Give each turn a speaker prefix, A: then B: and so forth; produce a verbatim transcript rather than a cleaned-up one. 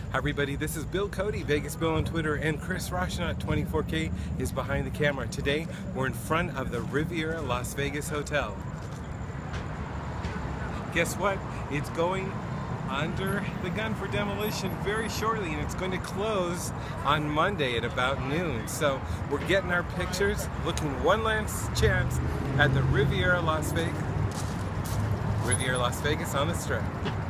A: Hi everybody, this is Bill Cody, Vegas Bill on Twitter, and Chris Roshanot twenty-four K is behind the camera. Today, we're in front of the Riviera Las Vegas Hotel. Guess what? It's going under the gun for demolition very shortly, and it's going to close on Monday at about noon. So we're getting our pictures, looking one last chance at the Riviera Las Vegas, Riviera Las Vegas on the Strip.